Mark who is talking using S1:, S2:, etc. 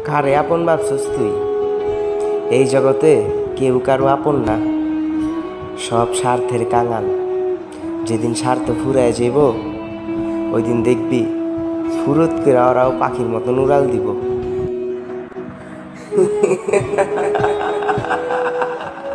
S1: কারে আপন ভাবছস তুই? এই জগতে কেউ কারো আপন না, সব স্বার্থের কাঙাল। যেদিন স্বার্থ ফুরায় যাইব, ওই দিন দেখবি ফুরত করে ওরাও পাখির মতন উড়াল দিব।